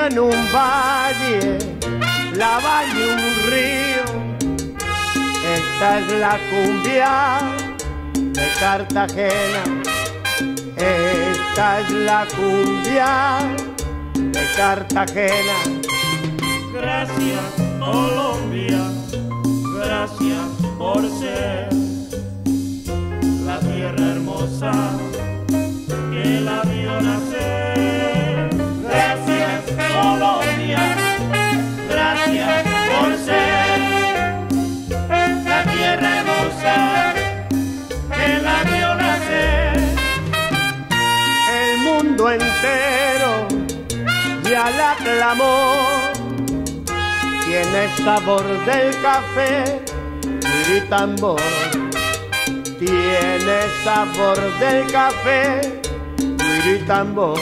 en un valle, la valle un río. Esta es la cumbia de Cartagena. Esta es la cumbia de Cartagena. Gracias Colombia, gracias por ser la tierra hermosa que la vio nacer. Gracias Colombia, gracias por ser la tierra hermosa que la vio nacer. El mundo entero ya la aclamó. Tiene sabor del café, y tambor. Tiene sabor del café, y tambor.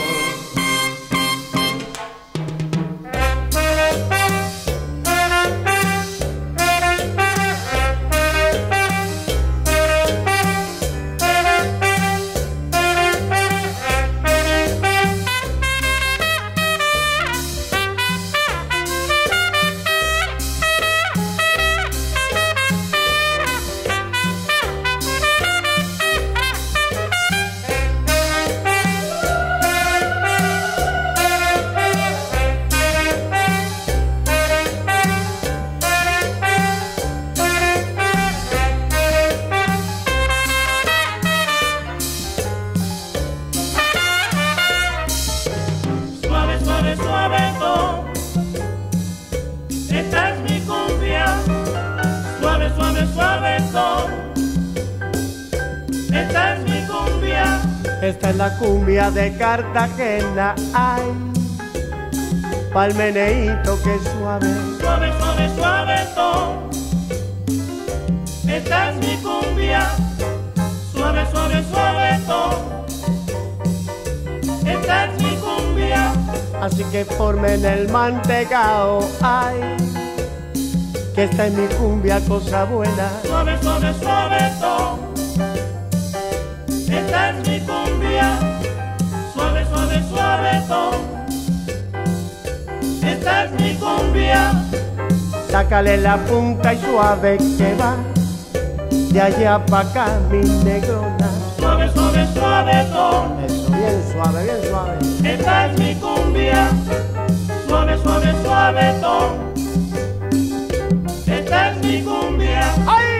Suavetón, esta es mi cumbia. Suave, suave, suavetón, esta es mi cumbia. Esta es la cumbia de Cartagena. Ay, pa'l meneíto que suave. Suave, suave, suavetón, esta es mi cumbia. Suave, suave, suavetón, esta es mi cumbia. Así que formen el mantecao, ay, que esta es mi cumbia, cosa buena. Suave, suave, suavetón, esta es mi cumbia. Suave, suave, suavetón, esta es mi cumbia. Sácale la punta y suave que va, de allá pa' acá mi negrona. Suave, suave, suavetón, Eso, bien suave, bien suave. esta es mi cumbia. Suave, suave, suavetón, esta es mi cumbia. ¡Ay!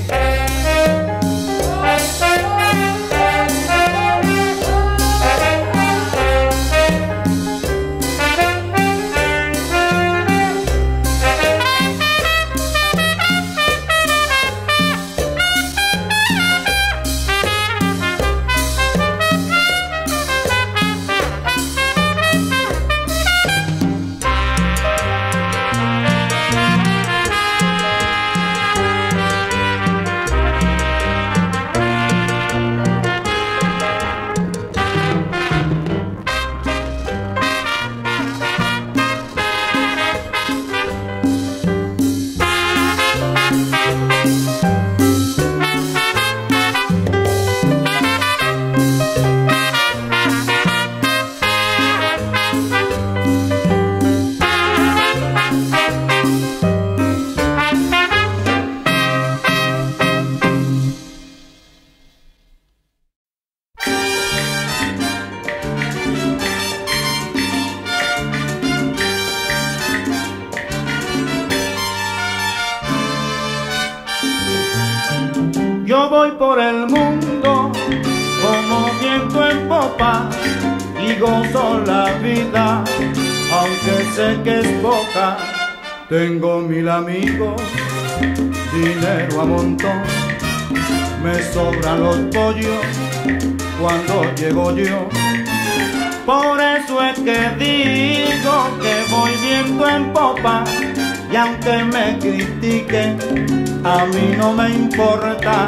Yo voy por el mundo como viento en popa y gozo la vida, aunque sé que es poca. Tengo 1000 amigos, dinero a montón, me sobran los pollos cuando llego yo. Por eso es que digo que voy viento en popa, y aunque me critiquen, a mí no me importa.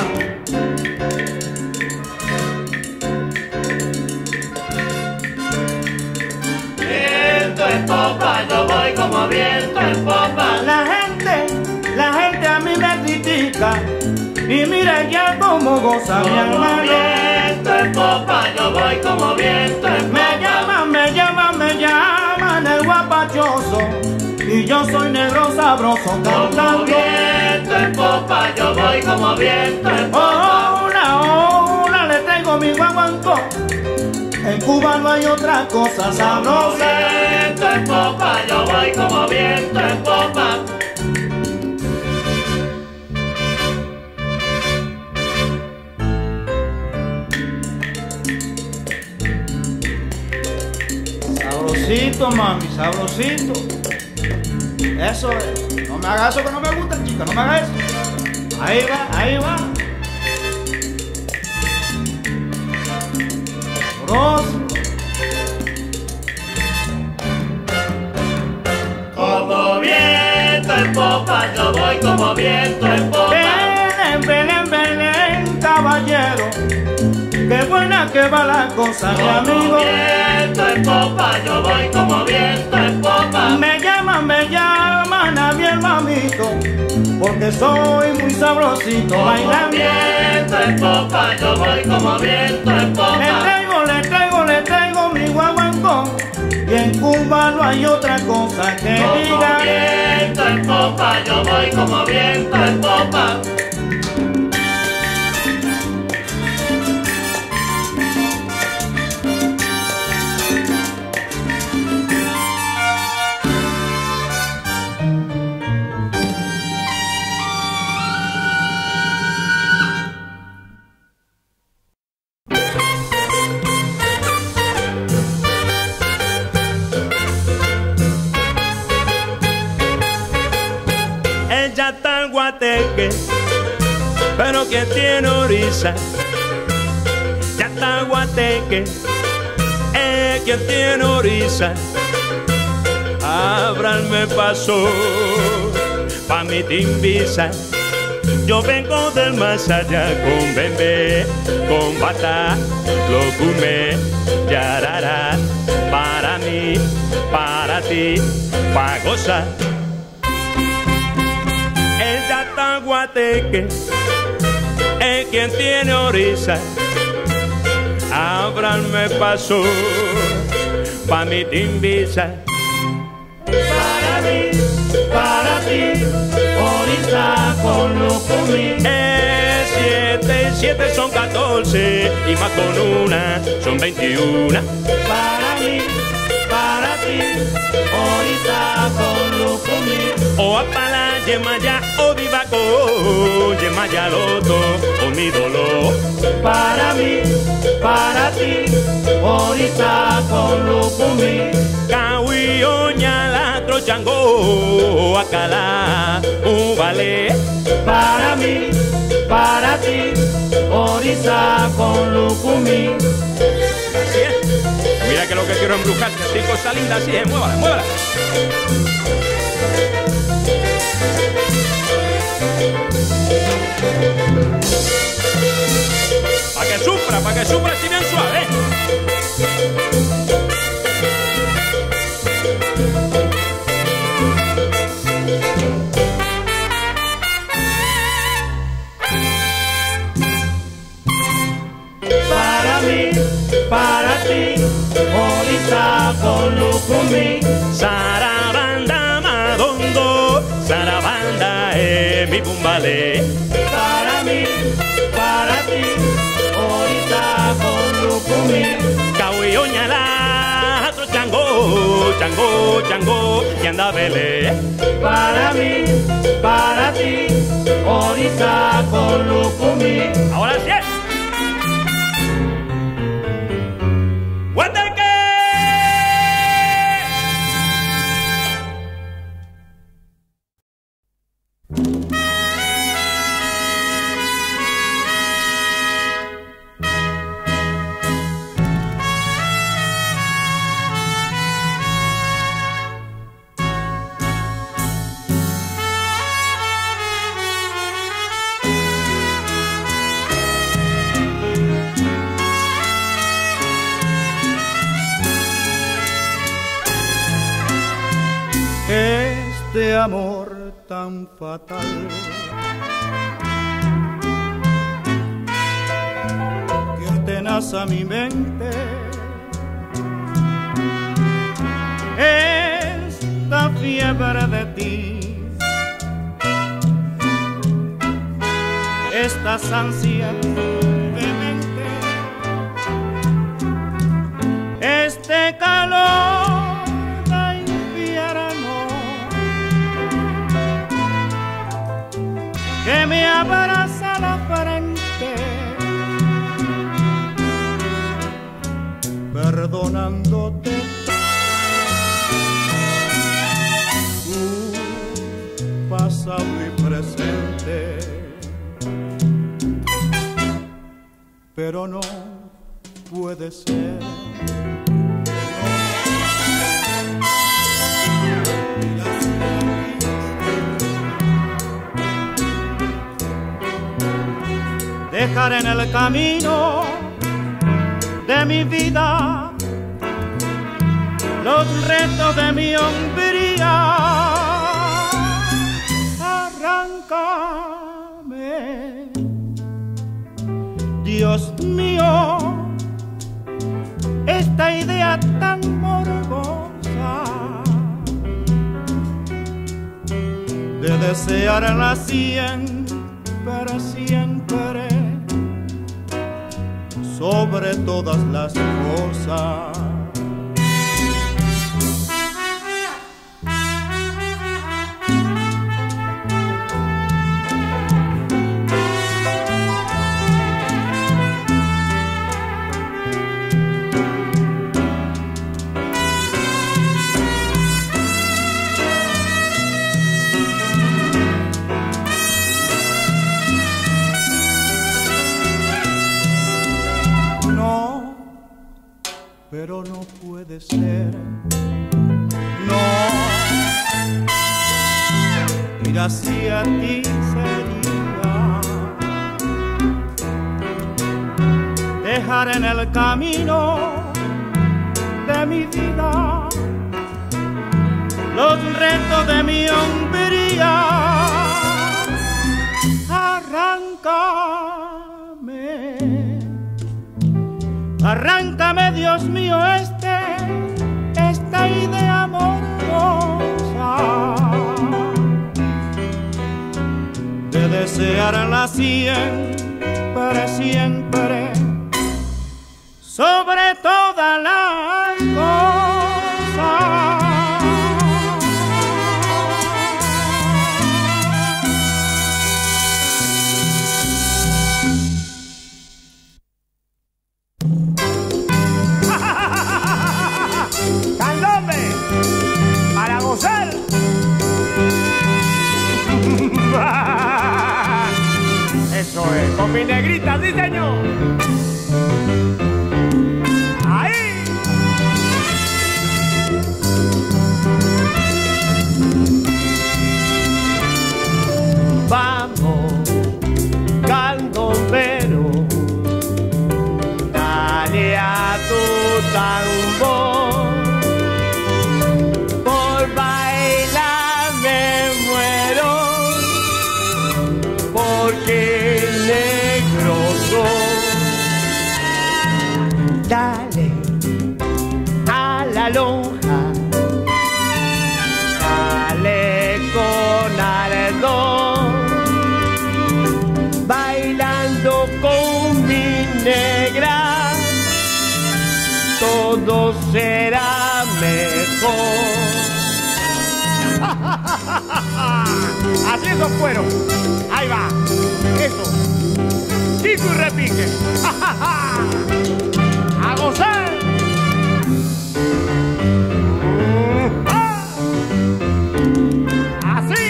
Viento en popa, yo voy como viento en popa. La gente a mí me critica, y mira ya cómo goza mi alma. Viento en popa, yo voy como viento en popa. Me llaman el guapa yo soy negro sabroso cantando. Como viento en popa, yo voy como viento en popa. Ahora le traigo mi guaguancó. En Cuba no hay otra cosa Como sabrosa. viento en popa, yo voy como viento en popa. Sabrosito, mami, sabrosito. Eso es. No me hagas eso que no me gusta, chica, no me hagas eso. Ahí va, ahí va. Sabroso. Como viento en popa, yo voy como viento en popa. Ven, ven, ven, caballero. Qué buena que va la cosa, mi amigo. Como viento en popa, yo voy como viento en popa. Me llaman a mi hermanito, porque soy muy sabrosito Como bailando. viento en popa, yo voy como viento en popa. Le traigo mi guaguancó. Y en Cuba no hay otra cosa que Como diga. viento en popa, yo voy como viento en popa. Ella está en Guateque, pero quien tiene orisa. Ya está en Guateque, quien tiene orisa. Ábranme paso pa' mi timbisa. Yo vengo del más allá con bembé, con bata, locumé, yarará. Para mí, para ti, pa' gozar. Ella está en Guateque, es quien tiene orisa. Ábranme paso pa' mi timbisa. Para mí, para ti, orisa con lucumí. 7 y 7 son 14 y más con una son 21. Para mí, para ti, orisa con lucumí. O apala, yemaya, o vivaco, yemaya loto, o mi dolor. Para mí, para ti, orisa con lucumí. Caui, oña, la trochango, acala, vale. Para mí, para ti, orisa con lucumí. Así es. Mira que lo que quiero embrujarte, así cosa linda, así es, muévala, muévala. Pa' que sufra así bien suave. Para mí, para ti, orisa con lucumí. Sarabanda madondo, sarabanda mi bumbale. Para mí, para ti, orisa con lucumí. Caui oñala, otro chango, chango, chango, y anda vele. Para mí, para ti, orisa con lucumí. Ahora sí es. ¡Guateque! Este amor tan fatal que atenaza mi mente, esta fiebre de ti. Estas ansias de mente, este calor de invierno que me abraza la frente, perdonándote tu pasado y presente. Pero no puede ser. Dejar en el camino de mi vida los retos de mi hombría. Arráncame, Dios mío, esta idea tan morbosa de desearla siempre, siempre, sobre todas las cosas. Pero no puede ser, no, ir hacia ti sería dejar en el camino de mi vida los retos de mi hombría. Arráncame, Dios mío, esta idea morbosa de desearla siempre, siempre, sobre todas las cosas. Eso es, con mi negrita, sí señor. Ahí. Vamos, candombero, dale a tu tambor. Por bailar me muero, porque negro soy. Dale a la lonja, dale con ardor, bailando con mi negra, todo será mejor. Así esos fueron. Ahí va. Eso. Chico y repique. A gozar. Así.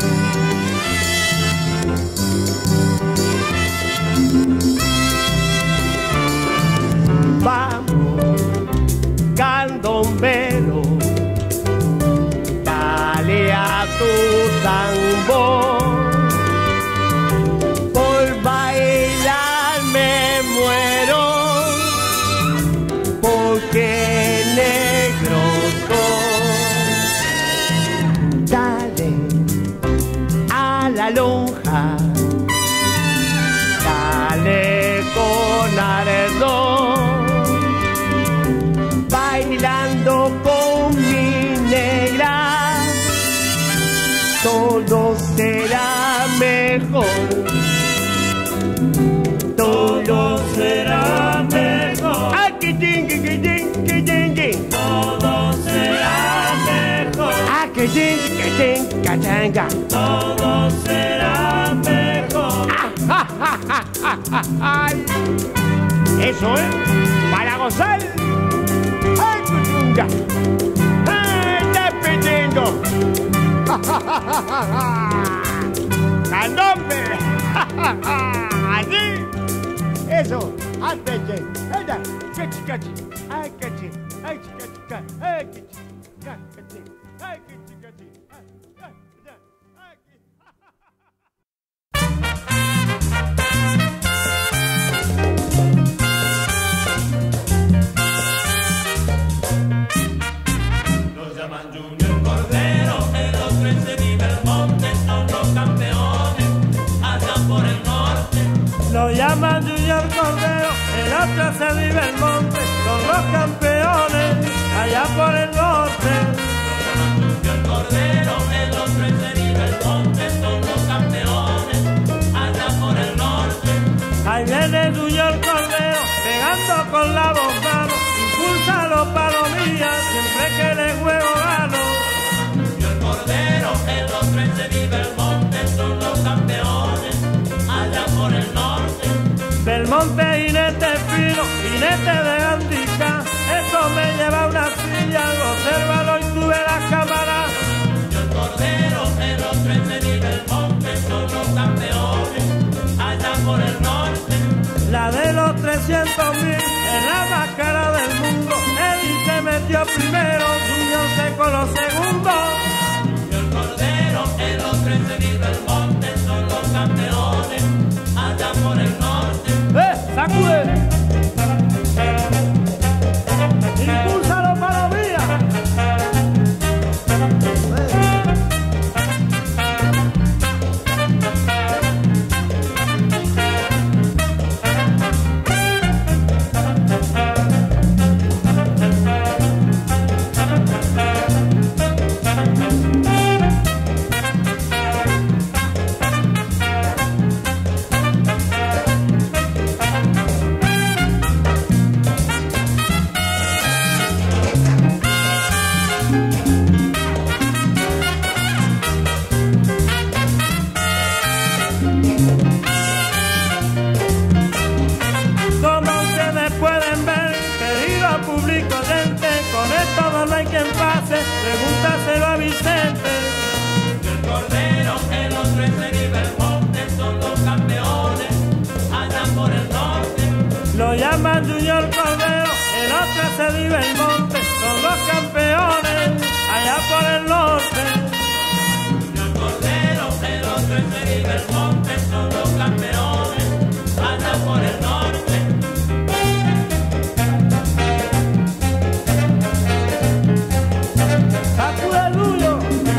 Vamos, candombero, dale a tu tambor. Por bailar me muero, porque negro soy. Dale a la lonja, dale con ardor, bailando con mi negra, todo será mejor. Todo será mejor. ¡Ay, que ting, que ting, que ting, que! Todo será mejor. ¡Ah, que ting, que ting, que tenga! Todo será mejor. ¡Ay! Eso es para gozar. ¡Ay, cuchunga! ¡Ay, está pidiendo! ¡Candombe! ¡Así! Eso, antes que... ¡Ella! ¡Cachi, cachi! ¡Ay, cachi! ¡Ay, cachi, cachi! ¡Ay, cachi! ¡Cachi! ¡Ay, cachi, cachi! Los llaman Junior Cordero, en los 13 de Belmonte son los campeones, allá por el norte. Lo llaman Junior Cordero, el otro se vive el monte, son los campeones, allá por el norte. Junior Cordero, en los 13 de Belmonte son los campeones, allá por el norte. Ahí viene Junior Cordero, pegando con la bocana, impulsa los palomillas, siempre que le juego gano. Junior Cordero, en los 13 de Belmonte son los campeones, allá por el norte. Belmonte, jinete fino, jinete de handicap, eso me lleva a una silla, obsérvalo y sube la cámara. Junior Cordero, en los 13 de Belmonte son los campeones, allá por el norte. La de los 300.000 es la más cara del mundo, Eddie se metió primero, Junior se coló segundo. Junior Cordero, en los 13 de Belmonte son los campeones, allá por el norte. ¡Sacude! ¡Impúlsalo para mía! Como ustedes pueden ver, querido público oyente, con esto no hay quien pase, pregúntaselo a Vicente. Junior Cordero, en los 13 de Belmonte son los campeones, allá por el norte. Lo llaman Junior Cordero, el otro se vive el monte, son los campeones, allá por el norte. Junior Cordero, en los 13 de Belmonte son los campeones, allá por el norte. ¡Sacude el bulo!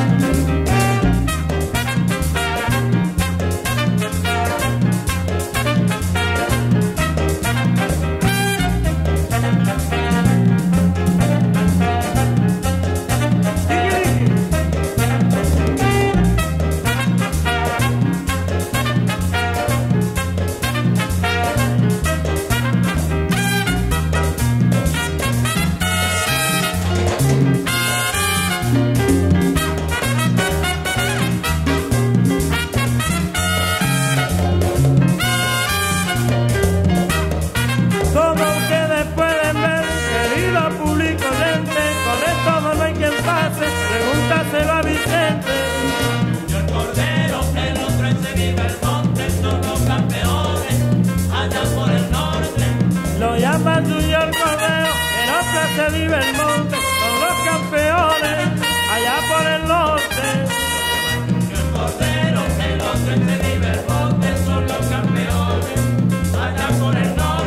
Como ustedes pueden ver, querido público oyente, con esto no hay quien pase, pregúntaselo a Vicente. Junior Cordero, en los 13 de Belmonte son los campeones, allá por el norte. Lo llaman Junior Cordero, el otro se vive el monte, son los campeones, allá por el norte. Junior Cordero, en los 13 de Belmonte son los campeones, allá por el norte.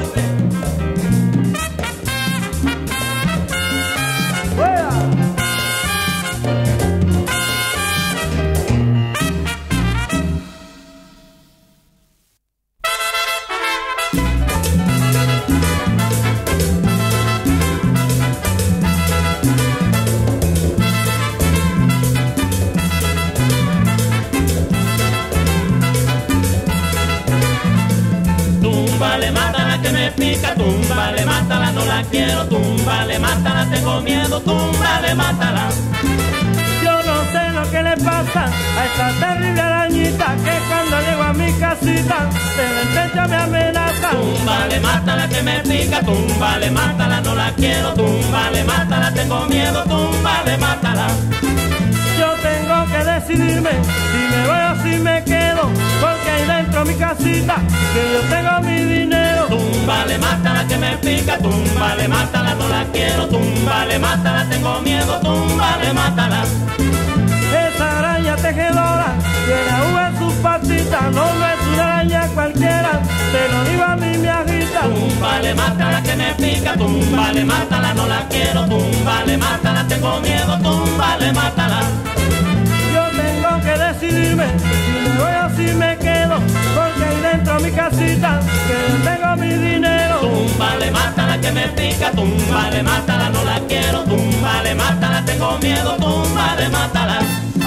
¡Fuera! Túmbale, mátala que me pica, túmbale, mátala, no la quiero, túmbale, mátala, tengo miedo, túmbale, mátala. Yo no sé lo que le pasa a esta terrible arañita que cuando llego a mi casita desde el techo me amenaza. Túmbale, mátala que me pica, túmbale, mátala, no la quiero, túmbale, mátala, tengo miedo, túmbale, mátala. Yo tengo que decidirme si me voy o si me quedo, porque ahí dentro de mi casita que yo tengo mi dinero. Túmbale, mátala que me pica, túmbale, mátala, no la quiero, túmbale, mátala, tengo miedo, túmbale, mátala. Esa araña tejedora tiene aguja en sus patitas, no es una araña cualquiera, te lo digo a mí mi agita. Túmbale, mátala que me pica, túmbale, mátala, no la quiero, túmbale, mátala, tengo miedo, túmbale, mátala. Yo tengo que decidirme si me voy o si me quedo, porque ahí dentro de mi casita que yo tengo mi dinero. Túmbale, mátala que me pica, túmbale, mátala, no la quiero, túmbale, mátala, tengo miedo, túmbale, mátala.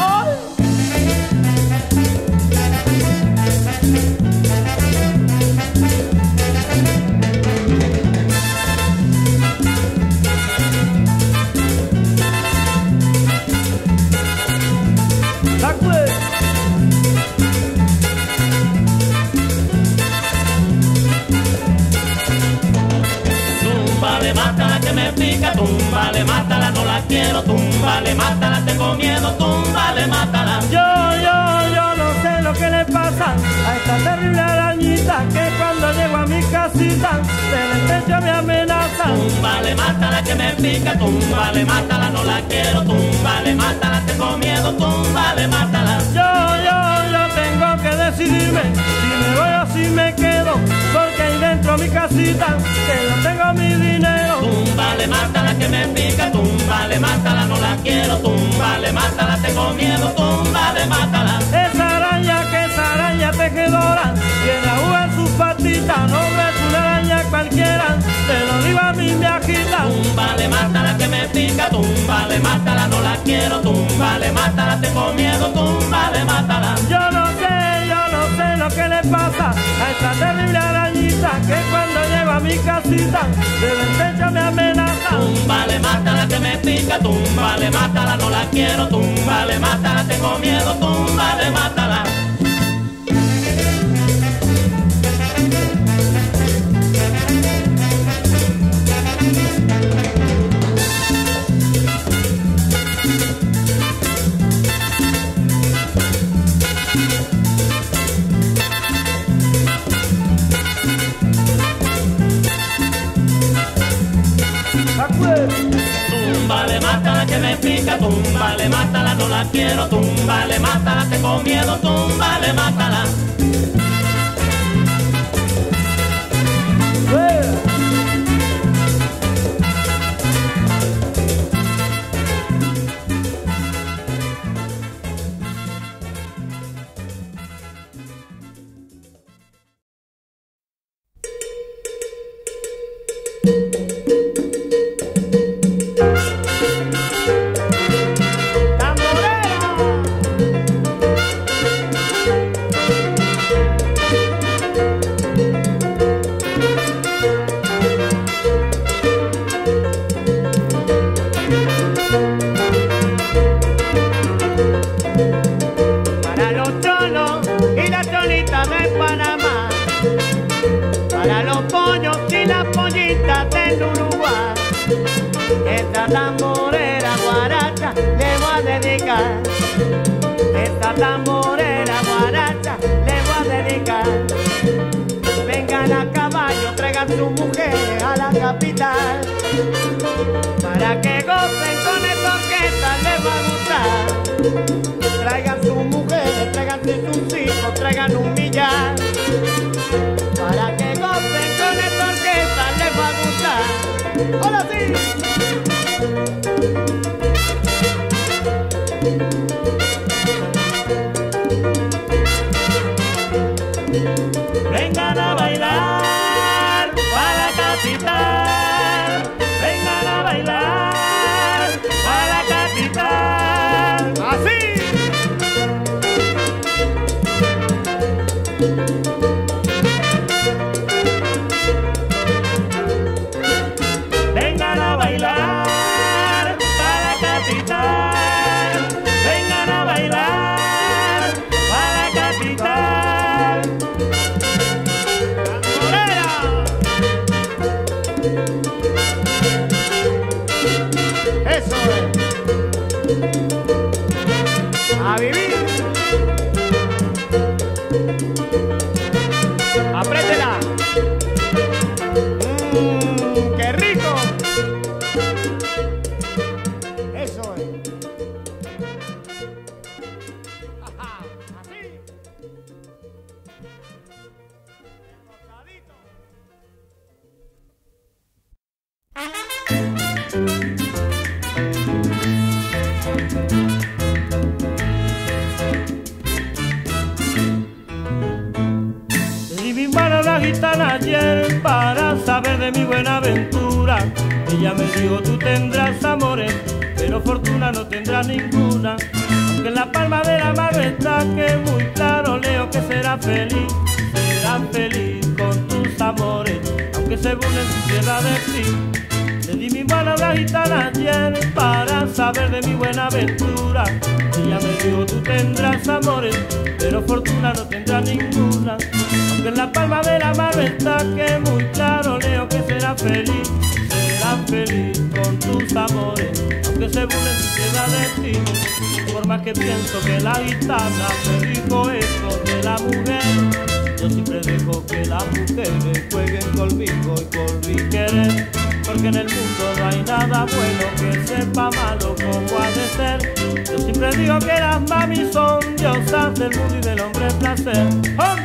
Túmbale, mátala que me pica, túmbale, mátala, no la quiero, túmbale, mátala, tengo miedo, túmbale, mátala. Yo no sé lo que le pasa a esta terrible arañita que cuando llego a mi casita desde el techo me amenaza. Túmbale, mátala que me pica, túmbale, mátala, no la quiero, túmbale, mátala, tengo miedo, túmbale, mátala. Yo tengo que decidirme si me voy o si me quedo, porque ahí dentro de mi casita que yo tengo mi dinero. Túmbale, mátala que me pica, túmbale, mátala, no la quiero, túmbale, mátala, tengo miedo, túmbale, mátala. Esa araña tejedora tiene aguja en sus patitas, no es una araña cualquiera, te lo digo a mí me agita. Túmbale, mátala que me pica, túmbale, mátala, no la quiero, túmbale, mátala, tengo miedo, túmbale, mátala. Yo no sé lo que le pasa a esta terrible arañita que cuando llego a mi casita desde el techo me amenaza. Túmbale, mátala que me pica, túmbale, mátala, no la quiero, túmbale, mátala, tengo miedo, túmbale, mátala. Túmbale, mátala que me pica, túmbale, mátala, no la quiero, túmbale, mátala, tengo miedo, túmbale, mátala. Para los cholos y las cholitas de Panamá, para los pollos y las pollitas del Uruguay, esta tamborera guaracha le voy a dedicar, esta tamborera guaracha le voy a dedicar. Vengan a caballo, traigan sus mujeres a la capital, para que gocen con esta orquesta, les va a gustar. Traigan sus mujeres, traigan sus hijos, traigan un millar, para que gocen con esta orquesta, les va a gustar. ¡Ahora sí! Vengan a bailar para la capital, vengan a bailar para la capital. ¡Así! capital, vengan a bailar para la capital. ¡Bandolera! Eso es. A vivir. Apréndela. ¡Qué rico! Eso es. Ajá, así. Rosadito. Le di mi mano a la gitana ayer para saber de mi buena aventura. Ella me dijo, tú tendrás amores, pero fortuna no tendrás ninguna. Aunque en la palma de la mano está que muy claro leo que serás feliz con tus amores, aunque se burlen su tierra de ti. Le di mi mano a la gitana ayer para saber de mi buena aventura. Ella me dijo, tú tendrás amores, pero fortuna no tendrás ninguna. Aunque en la palma de la mano está que muy claro leo que serás feliz con tus amores, aunque se burlen su tierra de ti. Por más que pienso que la gitana me dijo eso de la mujer, yo siempre dejo que las mujeres jueguen conmigo y con mi querer. Porque en el mundo no hay nada bueno que sepa malo como ha de ser. Yo siempre digo que las mami son diosas del mundo y del hombre placer. ¡Hondo!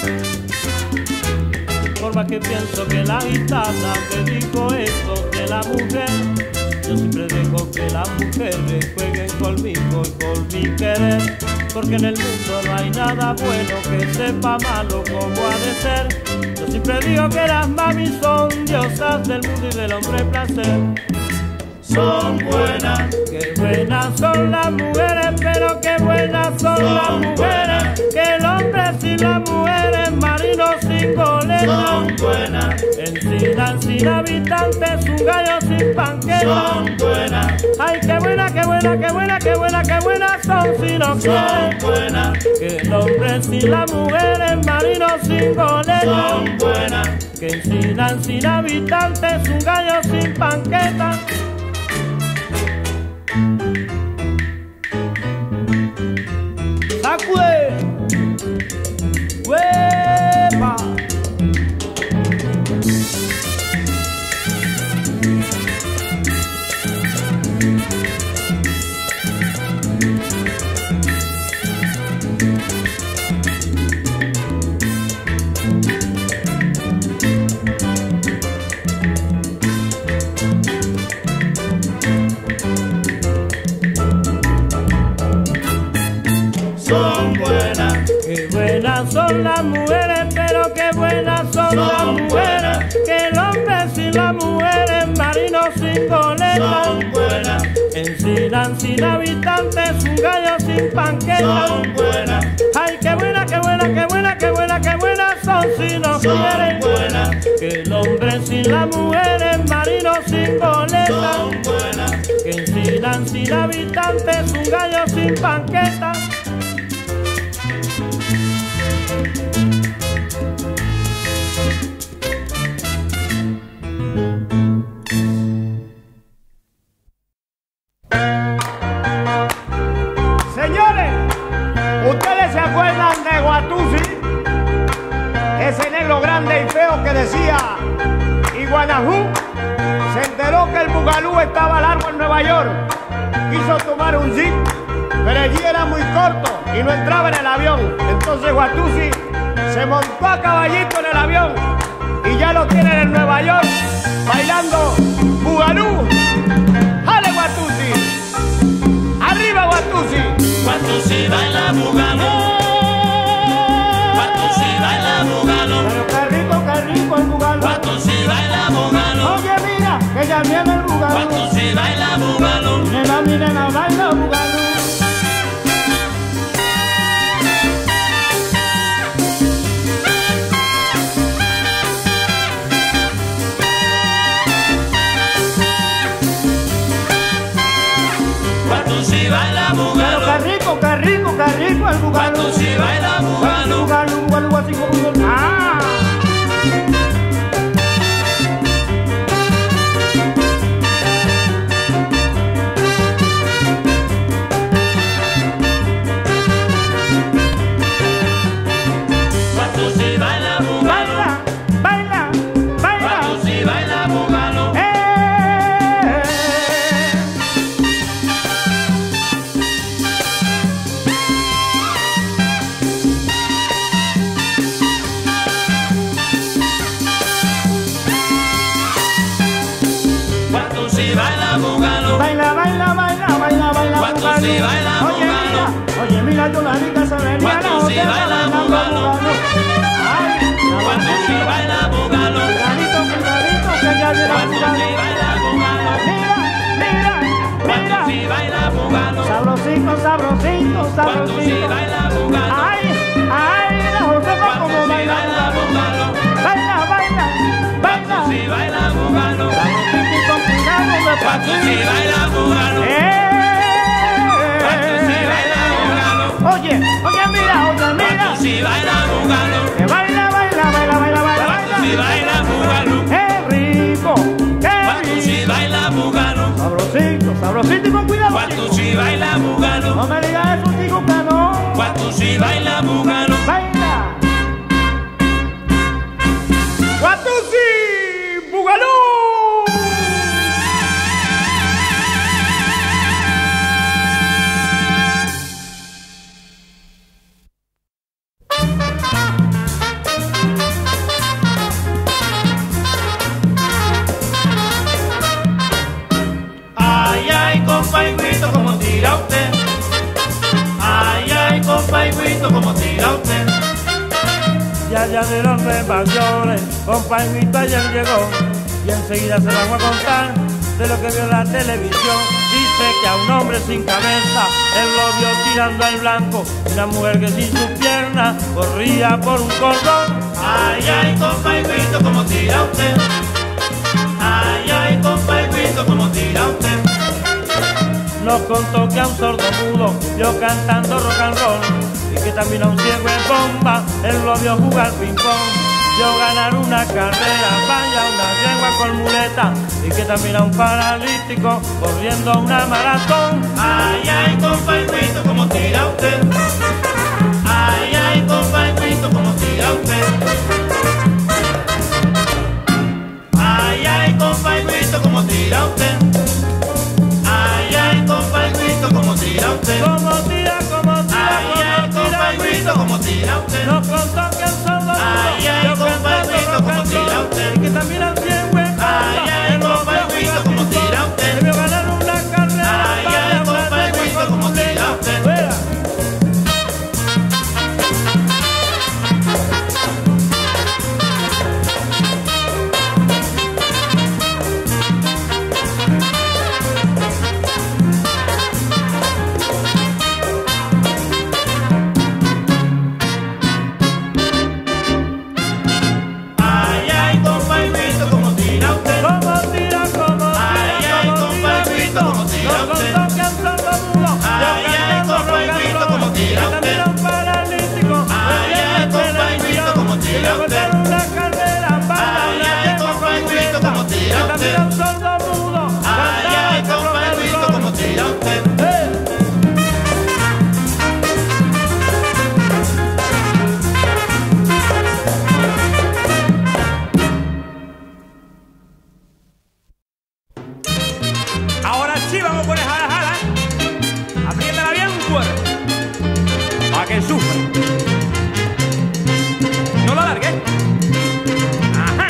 Por más que pienso que la gitana me dijo eso de la mujer, yo siempre dejo que las mujeres jueguen conmigo y con mi querer. Porque en el mundo no hay nada bueno que sepa malo como ha de ser. Yo siempre digo que las mami son diosas del mundo y del hombre placer. Son buenas, Qué buenas son las mujeres, pero qué buenas son las mujeres. Que el hombre sin las mujeres, marinos sin goletas. son buenas, Encinan sin habitantes, un gallo sin panquetas. son buenas, Ay, qué buena, qué buena, qué buena, qué buena, qué buenas son si no son quieren. buenas, Que el hombre sin las mujeres, marinos sin goletas. son buenas, Que encinan sin habitantes, un gallo sin panquetas. ¡Sacude! ¡Huepa! son buenas, Qué buenas son las mujeres, pero qué buenas son las mujeres. Que el hombre sin las mujeres, marinos sin goletas. son buenas, Encinan sin habitantes, un gallo sin panquetas. son buenas, Ay, qué buena, qué buena, qué buena, qué buena, qué buenas son si no son quieren. buenas, Que el hombre sin las mujeres, marinos sin goletas. son buenas, Que encinan sin habitantes, un gallo sin panquetas. Señores, ¿ustedes se acuerdan de Guatusi? Ese negro grande y feo que decía Iguanajú. Se enteró que el Bugalú estaba largo en Nueva York. Quiso tomar un jeep, pero allí era muy corto y no entraba en el avión. Entonces Guatusi se montó a caballito en el avión y ya lo tienen en Nueva York bailando Bugalú. ¡Jale, Guatusi! ¡Arriba, Guatusi! Guatusi baila bugalú, Guatusi baila bugalú, Pero qué rico el Bugalú. Guatusi baila bugalú, Oye, mira, que ya viene el Bugalú. Guatusi baila bugalú. Nena, mi nena, baila Bugalú. bugalo. Pero qué rico, qué rico, qué rico el bugalo. Cuando si baila bugalo. Bugalo, bugalo, así como un... ¡Ah! Cuando si baila bugalo. Baila, baila, baila. Cuando si baila bugalo. Cuando si baila bugalo. Baila, baila, baila, baila, baila. Cuando bugalo. si baila Oye, bugalo. mira, oye, mira, yo la rica severiana. Cuando si baila bugalo. Ay, Cuando si baila bugalo. cuidadito, cuidadito, que ya llega Cuando si bugalo. baila bugalo. Mira, mira, Cuando mira. si baila bugalo. Sabrosito, sabrosito, Cuando si sabrosito. baila bugalo. Ay, ay, la Josefa Cuando como si baila baila bugalo. bugalo. Baila, baila, Cuando baila. si baila bugalo. Sabrosito y con cuidado de Cuando si pasito. baila bugalo. Cuando si baila bugalo. Oye, oye, mira, oye, mira. Cuando si baila bugalo. Que baila, baila, baila, baila, baila, Cuando si baila. baila bugalo. ¡Qué rico! ¡Qué Cuando rico! si baila bugalo. Sabrosito, sabrosito y con cuidado. Cuando chico. si baila bugalo. No me digas eso, chico, que no. Cuando si baila bugalo. Baila. ¡Cuánto sí! ¡Bugalú! Ay, ay, compa Higuito, como tira usted. Ay, ay, compa Higuito, como tira usted. Ya dieron mayores, compa Higuito ayer llegó y enseguida se lo vamos a contar de lo que vio en la televisión. Dice que a un hombre sin cabeza él lo vio tirando al blanco, una mujer que sin sus piernas corría por un cordón. Ay, ay, compa Higuito, como tira usted. Ay, ay, compa Higuito, como tira usted. Nos contó que a un sordo mudo vio cantando rock and roll y que también a un ciego en bomba él lo vio jugar ping pong. Vio ganar una carrera, vaya una yegua con muleta y que también a un paralítico corriendo una maratón. Ay, ay, compa Higuito, como tira usted. Ay, ay, compa Higuito, como tira usted. Ay, ay, compa Higuito, como tira usted. Ay, ay, compa Higuito, como tira usted. Como tira, Ay, ay, compa Higuito, como tira usted. nos contó que a un sordo mudo Ay, ay, vio compa cantando Higuito, rock como and tira roll usted. y que también a un ciego en bomba Ay, ay, él lo compa vio Higuito, jugar como ping pong. tira usted. Él vio ganar una carrera, Ay, vaya ay, una compa yegua Higuito, con como tira muleta. usted. Fuera. Ay, ay, compa Higuito, como tira usted. Como tira, Ay, ay, compa Higuito, como tira nos usted. contó que a un sordo mudo Ay, vio ay, cantando compa rock and Higuito, roll como tira y usted. también a un paralítico Ay, ay, compa Higuito, como tira y luego usted. dar una carrera para Ay, una ay, yegua compa con Higuito, muleta como tira y también a un usted. sordo mudo Ay, ay, cantaba compa rock and Higuito, roll. como tira usted. Ahora sí vamos a poner jala, jala. Apriétala bien fuerte. Para que sufra. No la largues. Ajá.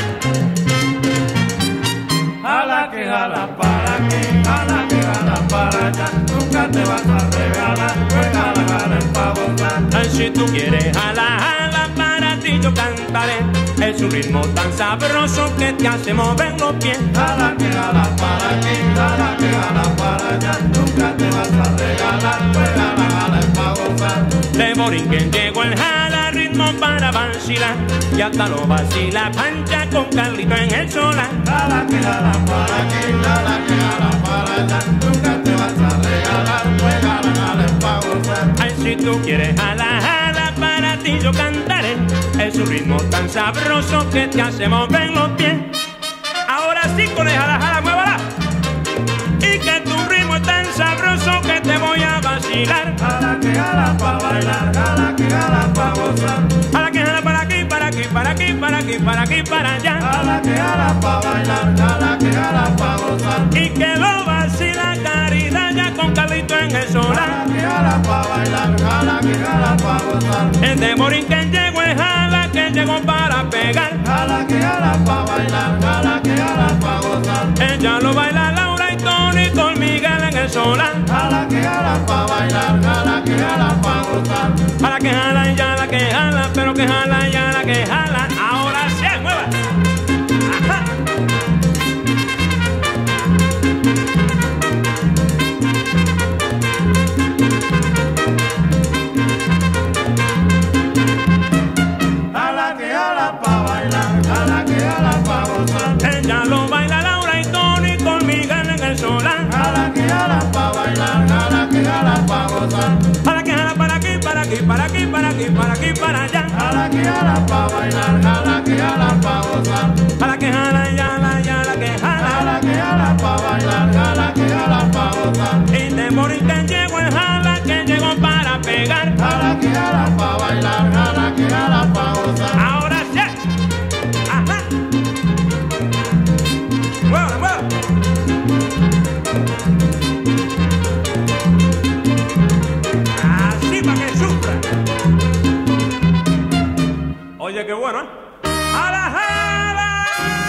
Jala que jala para allá, nunca te vas a regalar, pues jala, jala es pa' volar. Ay, si tú quieres jala, jala, para ti yo cantaré. Es un ritmo tan sabroso que te hace mover los pies. Jala que jala para aquí, jala que jala para allá, nunca te vas a regalar, pues jala, jala es pa' gozar. De Borinquen llegó el jala, ritmo para vacilar. Y hasta lo vacila Pancha con Carlito en el solar. Jala que jala para aquí, jala que jala para allá, nunca te vas a regalar, pues jala, jala si tú quieres jala, jala, para ti yo cantaré. Es un ritmo tan sabroso que te hace mover los pies. Ahora sí con el jala, jala, muévala. Y que tu ritmo es tan sabroso que te voy a vacilar. Jala que jala pa' bailar, jala que jala pa' gozar. Jala que jala para aquí, para aquí, para aquí, para aquí, para aquí, para allá. Jala que jala pa' bailar, jala que jala pa' gozar. Y que lo vacila Caridad ya con Carlito en el solar. Jala que jala pa' bailar, jala que jala pa' gozar. El de Morín que llegó es jala que llegó para pegar. Jala que jala pa' bailar, jala que jala pa' gozar. Ella lo baila Laura y Tony con Miguel en el solar. Jala que jala pa' bailar, jala que jala pa' gozar. Jala que jala y ya la que jala, pero que jala y ya la que jala. Ahora se mueva. Ajá. Jala que jala pa' bailar, jala que jala pa' gozar. Ella lo baila Laura y Tony con Miguel en el solar. Jala que jala pa' bailar, jala que jala pa' gozar. Jala que jala para aquí, para aquí, para aquí, para aquí, para aquí, para allá. Jala que jala pa' bailar, jala que jala pa' gozar. Jala que jala y ya la que jala. Jala que jala pa' bailar, jala que jala pa' gozar. Y de Morín que llegó es jala que llegó para pegar. Jala que jala pa' bailar, jala que jala pa' gozar. Ahora sí. Ajá. Muévela, muévela. Así para que sufra. Oye, qué bueno, ¿eh? ¡Jala, jala!